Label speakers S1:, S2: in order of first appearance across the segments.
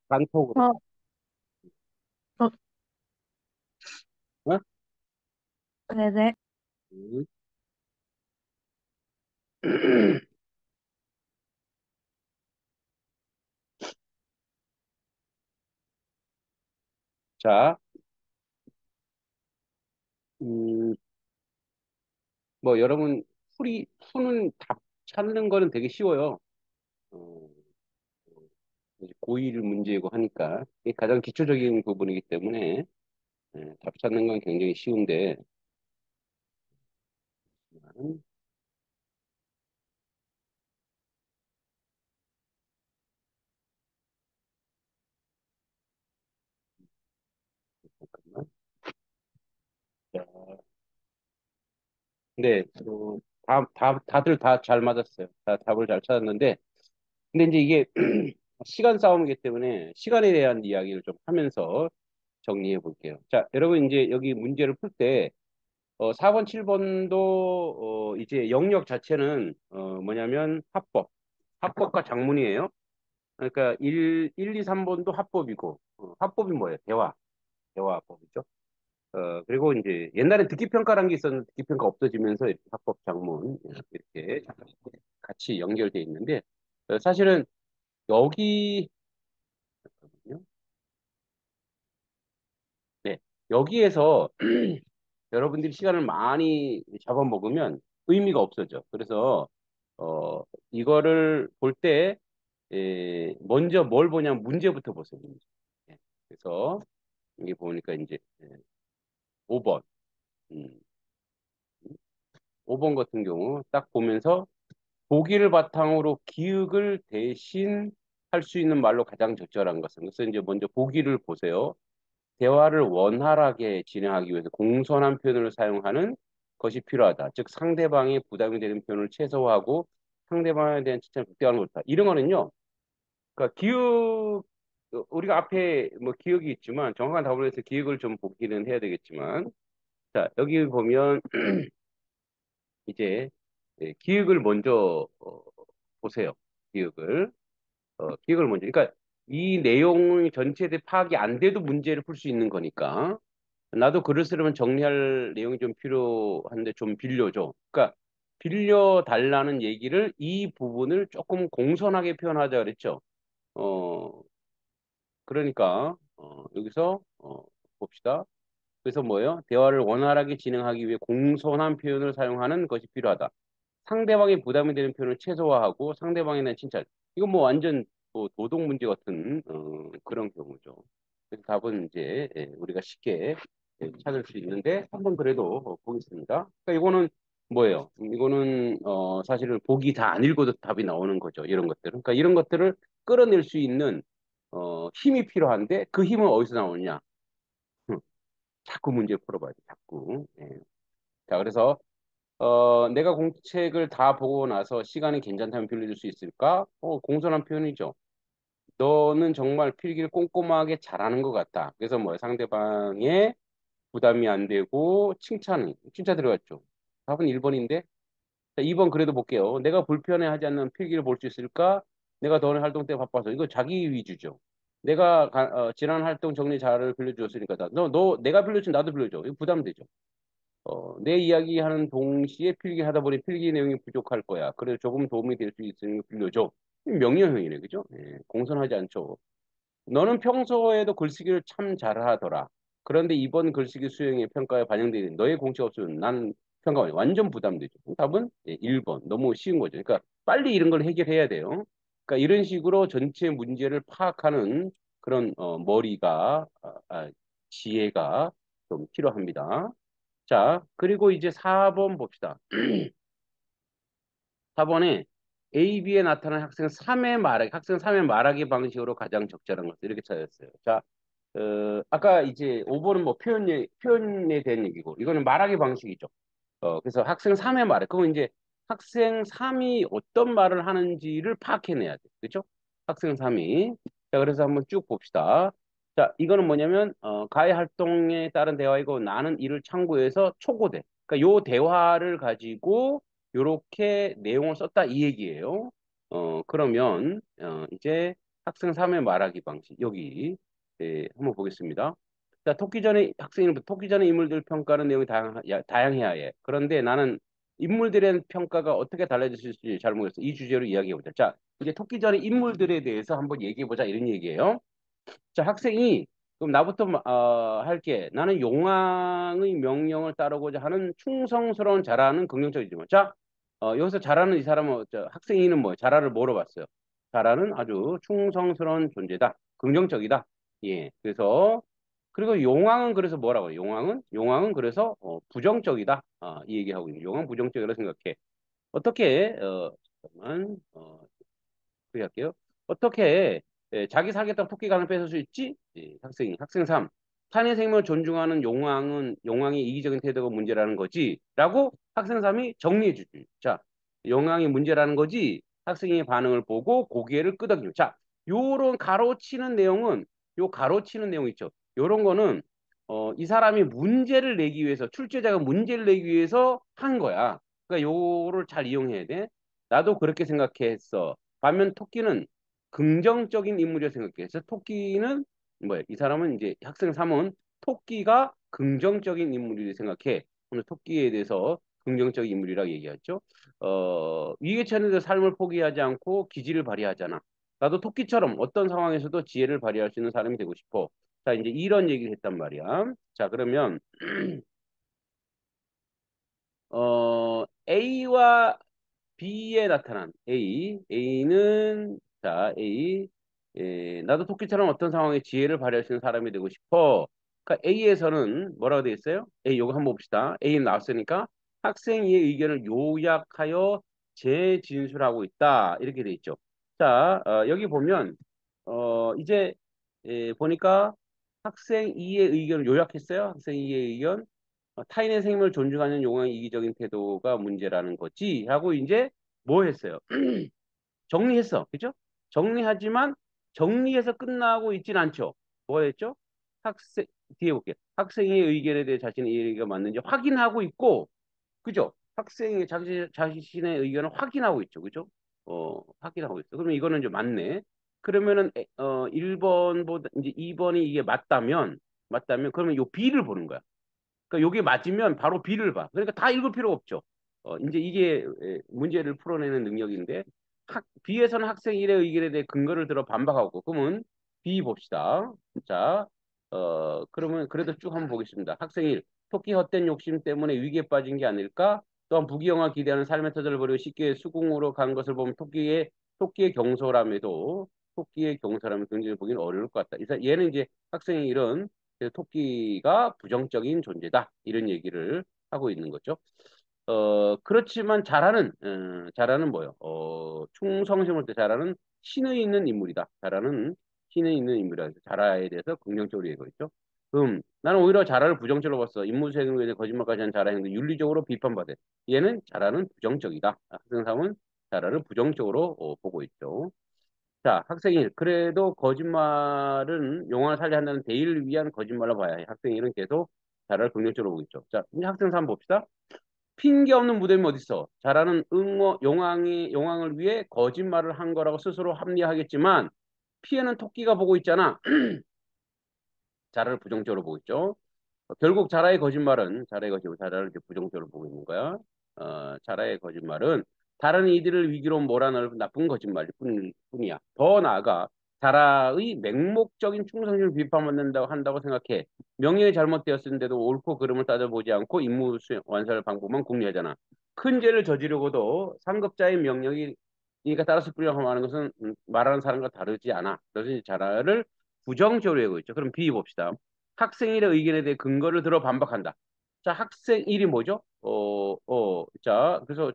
S1: 단톡으로.
S2: 어, 어,
S1: 어?
S2: 네네.
S1: 음. 자, 음, 뭐 여러분 푸는 답 찾는 거는 되게 쉬워요. 어, 이제 고1 문제이고 하니까 이게 가장 기초적인 부분이기 때문에 답 찾는 건 굉장히 쉬운데 잠깐만. 자, 근데 다들 다 잘 맞았어요. 다 답을 잘 찾았는데 근데 이제 이게 시간 싸움이기 때문에 시간에 대한 이야기를 좀 하면서 정리해 볼게요. 자, 여러분 이제 여기 문제를 풀 때 4번, 7번도 이제 영역 자체는 뭐냐면 합법과 작문이에요. 그러니까 2, 3번도 합법이고 합법이 뭐예요? 대화합법이죠. 그리고 이제 옛날에 듣기평가라는 게 있었는데 듣기평가 없어지면서 이렇게 합법, 작문 이렇게 같이 연결돼 있는데 사실은 여기 잠깐만요. 네, 여기에서 여러분들이 시간을 많이 잡아먹으면 의미가 없어져. 그래서 어, 이거를 볼 때 먼저 뭘 보냐면 문제부터 보세요. 문제. 예, 그래서 여기 보니까 이제 5번, 음, 5번 같은 경우 딱 보면서 보기를 바탕으로 기억을 대신 할 수 있는 말로 가장 적절한 것은. 그래서 이제 먼저 보기를 보세요. 대화를 원활하게 진행하기 위해서 공손한 표현을 사용하는 것이 필요하다. 즉 상대방이 부담이 되는 표현을 최소화하고 상대방에 대한 칭찬을 극대화하는 것이다. 이런 거는요. 그러니까 기억 우리가 앞에 뭐 기억이 있지만 정확한 답을 위해서 기억을 좀 보기는 해야 되겠지만 자 여기 보면 이제 기억을 먼저 보세요. 기억을 기억을 먼저. 그러니까 이 내용 전체에 대해 파악이 안 돼도 문제를 풀 수 있는 거니까. 나도 글을 쓰려면 정리할 내용이 좀 필요한데 좀 빌려줘. 그러니까 빌려달라는 얘기를 이 부분을 조금 공손하게 표현하자 그랬죠. 어, 그러니까 여기서 봅시다. 그래서 뭐예요? 대화를 원활하게 진행하기 위해 공손한 표현을 사용하는 것이 필요하다. 상대방이 부담이 되는 표현을 최소화하고 상대방에 대한 칭찬. 이건 뭐 완전 뭐 도덕 문제 같은 그런 경우죠. 그래서 답은 이제 우리가 쉽게 찾을 수 있는데 한번 그래도 보겠습니다. 그러니까 이거는 뭐예요? 이거는 사실은 보기 다 안 읽어도 답이 나오는 거죠. 이런 것들은. 그러니까 이런 것들을 끌어낼 수 있는 힘이 필요한데 그 힘은 어디서 나오느냐? hm, 자꾸 문제 풀어봐야 돼. 자꾸. 예. 자, 그래서 내가 공책을 다 보고 나서 시간이 괜찮다면 빌려줄 수 있을까? 공손한 표현이죠. 너는 정말 필기를 꼼꼼하게 잘하는 것 같다. 그래서 뭐 상대방의 부담이 안 되고 칭찬 들어갔죠. 답은 1번인데. 자, 2번 그래도 볼게요. 내가 불편해하지 않는 필기를 볼 수 있을까? 내가 더는 활동 때 바빠서. 이거 자기 위주죠. 지난 활동 정리 자료를 빌려주었으니까 내가 빌려주면 나도 빌려줘. 이거 부담되죠. 내 이야기하는 동시에 필기하다 보니 필기 내용이 부족할 거야. 그래서 조금 도움이 될 수 있으니 빌려줘. 명령형이네, 그죠? 공손하지 않죠. 너는 평소에도 글쓰기를 참 잘하더라. 그런데 이번 글쓰기 수행의 평가에 반영되는 너의 공식 없으면 난 평가원이 완전 부담되죠. 답은 1번. 너무 쉬운 거죠. 그러니까 빨리 이런 걸 해결해야 돼요. 그러니까 이런 식으로 전체 문제를 파악하는 그런 머리가 지혜가 좀 필요합니다. 자, 그리고 이제 4번 봅시다. 4번에 A, B에 나타난 학생 3의 말하기 방식으로 가장 적절한 것을 이렇게 찾았어요. 자, 아까 이제 5번은 뭐 표현에 대한 얘기고, 이거는 말하기 방식이죠. 그래서 학생 3의 말, 그건 이제 학생 3이 어떤 말을 하는지를 파악해내야 돼. 그렇죠? 학생 3이. 자, 그래서 한번 쭉 봅시다. 자, 이거는 뭐냐면, 가해 활동에 따른 대화이고, 나는 이를 참고해서 초고대. 그러니까 요 대화를 가지고, 요렇게 내용을 썼다 이 얘기예요. 그러면, 이제, 학생 3의 말하기 방식. 여기 한번 보겠습니다. 자, 토끼 전의 인물들 평가하는 내용이 다양해야 해. 그런데 나는 인물들의 평가가 어떻게 달라졌을지 잘 모르겠어. 이 주제로 이야기해보자. 자, 이제 토끼 전의 인물들에 대해서 한번 얘기해보자. 이런 얘기예요. 자, 학생이 그럼 나부터 할게. 나는 용왕의 명령을 따르고자 하는 충성스러운 자라는 긍정적이지만. 자, 여기서 자라는 이 사람은 학생이는 뭐예요? 자라를 뭐로 봤어요? 자라는 아주 충성스러운 존재다. 긍정적이다. 예. 그래서 그리고 용왕은 그래서 뭐라고 해요? 용왕은 그래서 부정적이다. 이 얘기하고 있는. 용왕 부정적이라고 생각해. 어떻게 잠깐만 그렇게 할게요. 어떻게 자기 살겠다고 토끼간을 뺏을 수 있지? 예, 학생 3. 탄의 생명을 존중하는 용왕의 이기적인 태도가 문제라는 거지. 라고 학생 3이 정리해 주지. 자, 용왕이 문제라는 거지. 학생의 반응을 보고 고개를 끄덕이죠. 자, 요런 가로치는 내용은 요 가로치는 내용 있죠. 요런 거는 이 사람이 문제를 내기 위해서 출제자가 문제를 내기 위해서 한 거야. 그러니까 요를 잘 이용해야 돼. 나도 그렇게 생각했어. 반면 토끼는 긍정적인 인물이라 생각해서 토끼는 뭐야? 이 사람은 이제 학생 3은 토끼가 긍정적인 인물이라 생각해. 오늘 토끼에 대해서 긍정적인 인물이라고 얘기했죠. 위기에 처해도 삶을 포기하지 않고 기지를 발휘하잖아. 나도 토끼처럼 어떤 상황에서도 지혜를 발휘할 수 있는 사람이 되고 싶어. 자, 이제 이런 얘기를 했단 말이야. 자, 그러면 A와 B에 나타난 A는 자 A 나도 토끼처럼 어떤 상황에 지혜를 발휘할 수 있는 사람이 되고 싶어. 그러니까 A에서는 뭐라고 되어 있어요? A 요거 한번 봅시다. A는 나왔으니까 학생의 의견을 요약하여 재진술하고 있다 이렇게 돼 있죠. 자 여기 보면 이제 보니까 학생 2의 의견을 요약했어요. 학생 2의 의견. 타인의 생명을 존중하는 용어의 이기적인 태도가 문제라는 거지 하고 이제 뭐 했어요? 정리했어. 그죠? 정리하지만 정리해서 끝나고 있진 않죠. 뭐 했죠? 학생 뒤에 볼게요. 학생의 의견에 대해 자신의 이해가 맞는지 확인하고 있고 그죠? 학생이 자신의 의견을 확인하고 있죠. 그죠? 확인하고 있어. 그러면 이거는 이제 맞네. 그러면은 1번보다 이제 2번이 이게 맞다면 그러면 요 B를 보는 거야. 그러니까 요게 맞으면 바로 B를 봐. 그러니까 다 읽을 필요가 없죠. 이제 이게 문제를 풀어내는 능력인데 B에서는 학생 1의 의견에 대해 근거를 들어 반박하고 그러면 B 봅시다. 자, 그러면 그래도 쭉 한번 보겠습니다. 학생 1, 토끼 헛된 욕심 때문에 위기에 빠진 게 아닐까? 또한 부귀영화 기대하는 삶의 터전을 버리고 쉽게 수궁으로 간 것을 보면 토끼의 경솔함을 굉장히 보기는 어려울 것 같다. 얘는 이제 학생의 이런 토끼가 부정적인 존재다. 이런 얘기를 하고 있는 거죠. 그렇지만 자라는 뭐요? 충성심을 때 자라는 신의 있는 인물이다. 신의 있는 인물이다. 자라에 대해서 긍정적으로 얘기하고 있죠. 나는 오히려 자라를 부정적으로 봤어. 인물수행에 대해 거짓말까지 한 자라 행동 윤리적으로 비판받아. 얘는 자라는 부정적이다. 학생상은 자라를 부정적으로 보고 있죠. 자, 학생이 그래도 거짓말은 용어를 살려 한다는 대의를 위한 거짓말로 봐야 해. 학생일은 계속 자라를 긍정적으로 보고 있죠. 자, 이제 학생 3 봅시다. 핑계 없는 무덤이 어딨어? 자라는 용왕을 위해 거짓말을 한 거라고 스스로 합리화하겠지만 피해는 토끼가 보고 있잖아. 자라를 부정적으로 보고 있죠. 결국 자라를 이렇게 부정적으로 보고 있는 거야. 자라의 거짓말은 다른 이들을 위기로 몰아넣을 나쁜 거짓말일 뿐이야. 더 나아가 자라의 맹목적인 충성심을 비판받는다고 한다고 생각해. 명예에 잘못되었는데도 옳고 그름을 따져보지 않고 임무 수행, 완수할 방법만 궁리하잖아. 큰 죄를 저지르고도 상급자의 명령이 그러니까 따라서 뿌리라고 하는 것은 말하는 사람과 다르지 않아. 그래서 이 자라를 부정적으로 하고 있죠. 그럼 B 봅시다. 학생일의 의견에 대해 근거를 들어 반박한다. 자, 학생일이 뭐죠? 자, 그래서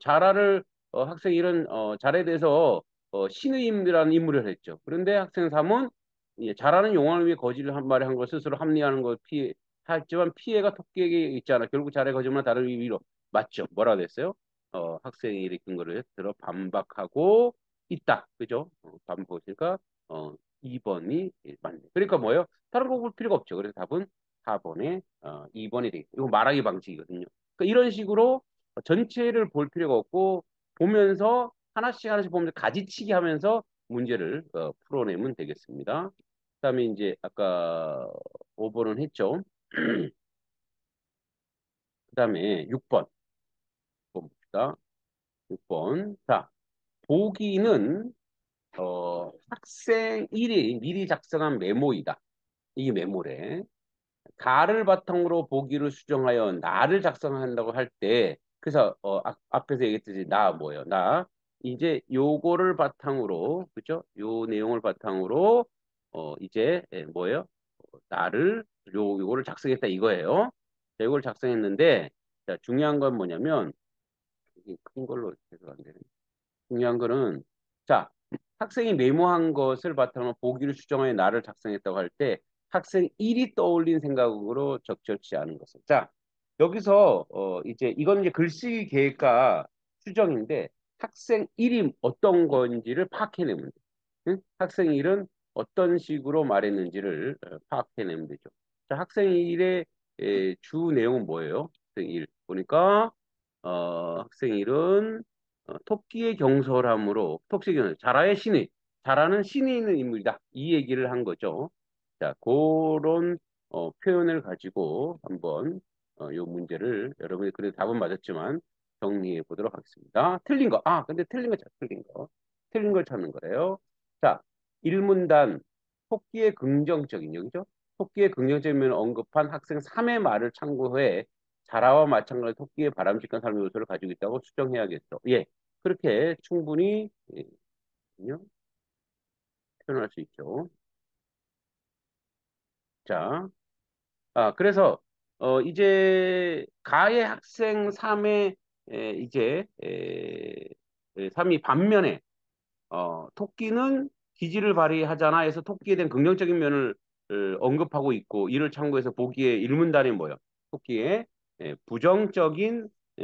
S1: 학생일은 자라에 대해서 신의임이라는 인물을 했죠. 그런데 학생 3은 자라는 용어를 위해 거짓을 한 말에 한 걸 스스로 합리화하는 걸 하지만 피해가 토끼에게 있잖아. 결국 자라의 거짓말 다른 의미로 맞죠. 뭐라 그랬어요? 학생일의 근거를 들어 반박하고 있다. 그죠? 반박하니까 2번이 맞네. 그러니까 뭐예요? 다른 거 볼 필요가 없죠. 그래서 답은 4번에 2번이 되겠다. 이거 말하기 방식이거든요. 그러니까 이런 식으로 전체를 볼 필요가 없고 보면서 하나씩 보면서 가지치기 하면서 문제를 풀어내면 되겠습니다. 그다음에 이제 아까 5번은 했죠. 그다음에 6번 봅시다. 6번. 자, 보기는 학생 1이 미리 작성한 메모이다. 이게 메모래. 가를 바탕으로 보기를 수정하여 나를 작성한다고 할 때, 그래서 앞에서 얘기했듯이 나 뭐예요? 나 이제 요거를 바탕으로, 그죠? 요 내용을 바탕으로 이제 뭐예요? 나를 요거를 작성했다 이거예요. 자, 요걸 작성했는데, 자, 중요한 건 뭐냐면 이게 큰 걸로 해서 안 되네. 중요한 거는 자, 학생이 메모한 것을 바탕으로 보기를 수정하여 나를 작성했다고 할 때 학생 1이 떠올린 생각으로 적절치 않은 것을. 자, 여기서 이제 이건 이제 글쓰기 계획과 수정인데 학생 1이 어떤 건지를 파악해내면 돼. 응? 학생 1은 어떤 식으로 말했는지를 파악해내면 되죠. 자, 학생 1의 주 내용은 뭐예요? 학생 1 보니까 학생 1은 토끼의 경솔함으로 토끼의 경솔, 자라의 신의, 자라는 신이 있는 인물이다. 이 얘기를 한 거죠. 자, 그런 표현을 가지고 한번 요 문제를 여러분이 그래도 답은 맞았지만 정리해 보도록 하겠습니다. 틀린 거. 근데 틀린 거, 틀린 거. 틀린 걸 찾는 거예요. 자, 일문단 토끼의 긍정적인 여기죠? 토끼의 긍정적인 면을 언급한 학생 3의 말을 참고해 자라와 마찬가지로 토끼의 바람직한 삶의 요소를 가지고 있다고 수정해야겠어. 예, 그렇게 충분히 표현할 수 있죠. 자, 그래서 이제 가의 학생 3의 이제 3이 반면에 토끼는 기지를 발휘하잖아 해서 토끼에 대한 긍정적인 면을 언급하고 있고 이를 참고해서 보기에 일문단이 뭐예요? 토끼의 부정적인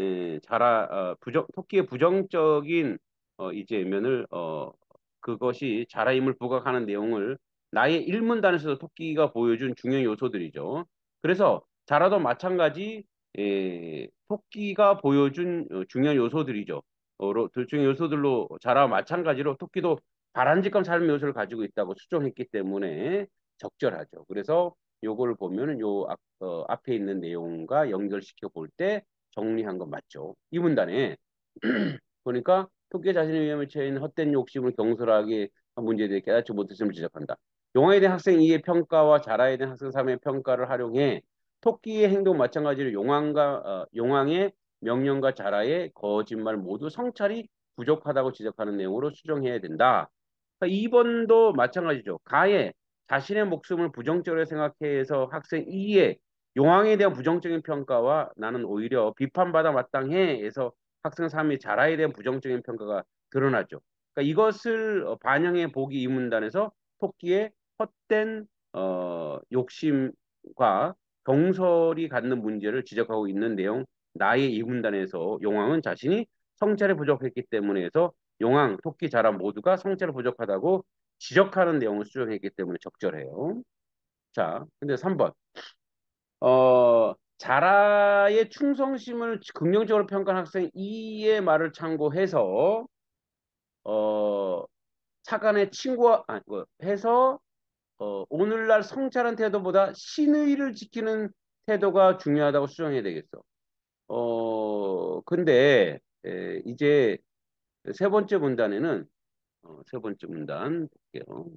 S1: 토끼의 부정적인 이제 면을 그것이 자라임을 부각하는 내용을 나의 일문단에서도 토끼가 보여준 중요한 요소들이죠. 그래서 자라도 마찬가지 토끼가 보여준 중요한 요소들이죠. 둘 중에 요소들로 자라와 마찬가지로 토끼도 바람직한 삶의 요소를 가지고 있다고 추정했기 때문에 적절하죠. 그래서 요걸 보면은 앞에 있는 내용과 연결시켜 볼 때 정리한 건 맞죠. 이 문단에 보니까 토끼 자신의 위험에 처해 헛된 욕심을 경솔하게 한 문제에 대해 깨닫지 못했음을 지적한다. 용화에 대한 학생 2의 평가와 자라에 대한 학생 3의 평가를 활용해 토끼의 행동 마찬가지로 용왕의 명령과 자라의 거짓말 모두 성찰이 부족하다고 지적하는 내용으로 수정해야 된다. 그러니까 2번도 마찬가지죠. 가해 자신의 목숨을 부정적으로 생각해서 학생 2의 용왕에 대한 부정적인 평가와 나는 오히려 비판받아 마땅해 해서 학생 3의 자라에 대한 부정적인 평가가 드러나죠. 그러니까 이것을 반영해 보기 이 문단에서 토끼의 헛된 욕심과 경솔이 갖는 문제를 지적하고 있는 내용 나의 이 문단에서 용왕은 자신이 성찰에 부족했기 때문에 해서 용왕, 토끼, 자라 모두가 성찰에 부족하다고 지적하는 내용을 수정했기 때문에 적절해요. 자, 근데 3번. 자라의 충성심을 긍정적으로 평가한 학생 E의 말을 참고해서 차관의 친구와 해서 오늘날 성찰한 태도보다 신의를 지키는 태도가 중요하다고 수정해야 되겠어. 근데 이제 세 번째 문단에는 세 번째 문단 볼게요.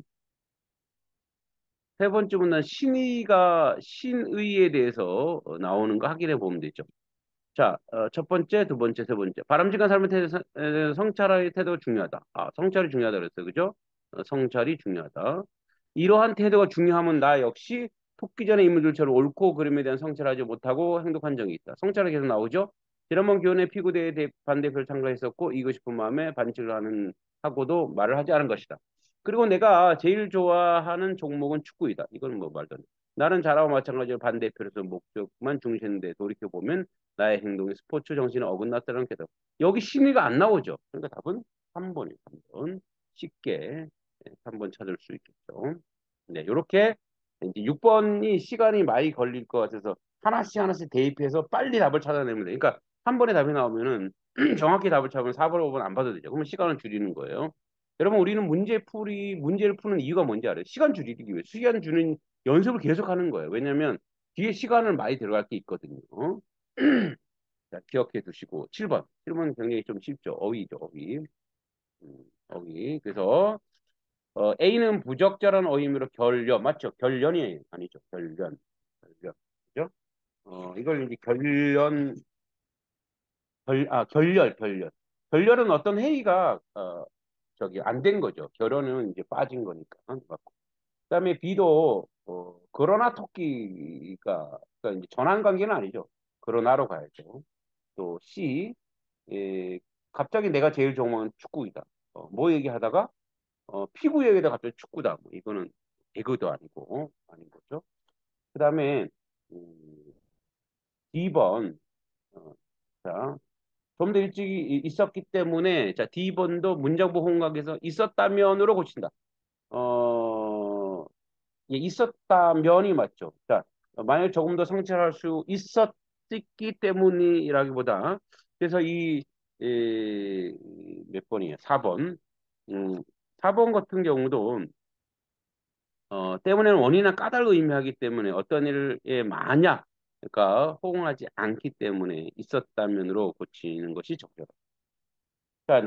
S1: 세 번째 문단 신의가 신의에 대해서 나오는 거 확인해 보면 되죠. 자, 첫 번째, 두 번째, 세 번째. 바람직한 삶의 태도, 성찰의 태도가 중요하다. 성찰이 중요하다 그랬어요. 그죠? 성찰이 중요하다. 이러한 태도가 중요하면 나 역시 토끼전의 인물들처럼 옳고 그름에 대한 성찰하지 못하고 행동한 적이 있다. 성찰이 계속 나오죠? 지난번 교원의 피구대회 반대표를 참가했었고 이고 싶은 마음에 반칙을 하고도 말을 하지 않은 것이다. 그리고 내가 제일 좋아하는 종목은 축구이다. 이건 뭐 말도 안 돼. 나는 자라와 마찬가지로 반대표로서 목적만 중시했는데 돌이켜보면 나의 행동이 스포츠 정신에 어긋났다는 게다. 여기 심의가 안 나오죠. 그러니까 답은 3번이에요. 3번. 쉽게 3번 찾을 수 있겠죠. 네, 이렇게 이제 6번이 시간이 많이 걸릴 것 같아서 하나씩 하나씩 대입해서 빨리 답을 찾아내면 돼요. 그러니까 한 번에 답이 나오면은 정확히 답을 찾으면 4번, 5번 안 봐도 되죠. 그러면 시간을 줄이는 거예요. 여러분, 우리는 문제를 푸는 이유가 뭔지 알아요? 시간 줄이기 위해. 시간 주는 연습을 계속 하는 거예요. 왜냐면 뒤에 시간을 많이 들어갈 게 있거든요. 자, 기억해 두시고. 7번. 7번 굉장히 좀 쉽죠. 어휘죠, 어휘. 어휘. 그래서, A는 부적절한 어휘로 결련. 맞죠? 결련이 아니죠. 결련. 결련. 그죠? 이걸 이제 결렬. 결렬은 어떤 행위가, 안 된 거죠. 결혼은 이제 빠진 거니까. 그다음에 B도 그러나 토끼가 그러니까 이제 전환 관계는 아니죠. 그러나로 가야죠. 또 C 갑자기 내가 제일 좋아하는 축구이다. 뭐 얘기하다가 피구 얘기하다 갑자기 축구다. 뭐 이거는 개그도 아니고 아닌 거죠. 그다음에 음, D번 자, 좀 더 일찍 있었기 때문에 자 D번도 문장부 홍학에서 있었다면으로 고친다. 어, 예, 있었다면이 맞죠. 자, 만약 조금 더 성찰할 수 있었기 때문이라기보다 그래서 몇 번이에요? 4번. 음, 4번 같은 경우도 때문에는 원인이나 까닭을 의미하기 때문에 어떤 일에 만약 그러니까 호응하지 않기 때문에 있었다면으로 고치는 것이 적절합니다. 자,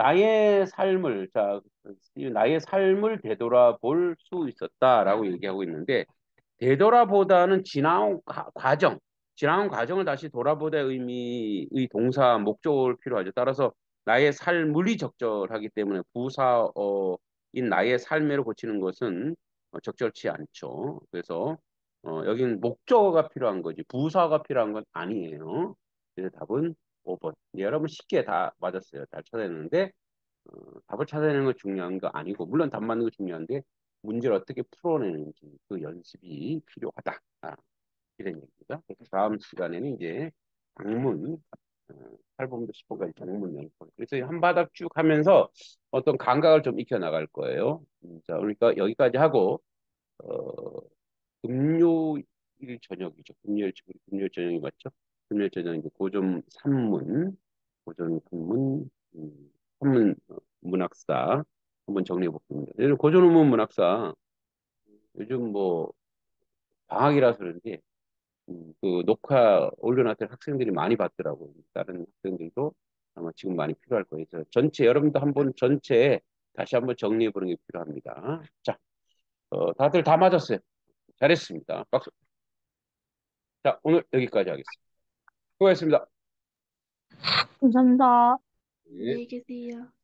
S1: 나의 삶을 되돌아볼 수 있었다라고 얘기하고 있는데, 되돌아보다는 지나온 과정을 다시 돌아보다의 의미의 동사, 목적을 필요하죠. 따라서 나의 삶이 적절하기 때문에 부사어인 나의 삶으로 고치는 것은 적절치 않죠. 그래서 여기는 목적어가 필요한 거지 부사가 필요한 건 아니에요. 그래서 답은 5번. 여러분 쉽게 다 맞았어요. 잘 찾아냈는데 답을 찾아내는 거 중요한 거 아니고 물론 답 맞는 거 중요한데 문제를 어떻게 풀어내는지 그 연습이 필요하다. 이런 얘기입니다. 그래서 다음 시간에는 이제 작문 8번부터 10번까지 작문 연습. 그래서 한 바닥 쭉 하면서 어떤 감각을 좀 익혀 나갈 거예요. 자, 그러니까 여기까지 하고 어, 금요일 저녁이죠. 금요일 저녁이 맞죠? 금요일 저녁 이제 고전 3문, 문학사 한번 정리해 보겠습니다. 고전 3문 문학사 요즘 뭐 방학이라서 그런지 그 녹화 올려놨던 학생들이 많이 봤더라고요. 다른 학생들도 아마 지금 많이 필요할 거예요. 그래서 여러분도 한번 전체 다시 한번 정리해 보는 게 필요합니다. 자, 다들 다 맞았어요. 잘했습니다. 박수. 자, 오늘 여기까지 하겠습니다. 수고하셨습니다.
S2: 감사합니다.
S1: 네.
S3: 안녕히 계세요.